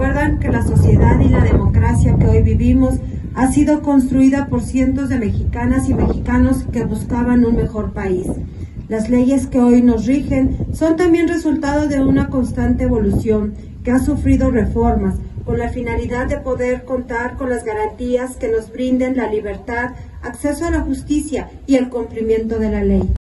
recuerdan que la sociedad y la democracia que hoy vivimos ha sido construida por cientos de mexicanas y mexicanos que buscaban un mejor país. Las leyes que hoy nos rigen son también resultado de una constante evolución que ha sufrido reformas con la finalidad de poder contar con las garantías que nos brinden la libertad, acceso a la justicia y el cumplimiento de la ley.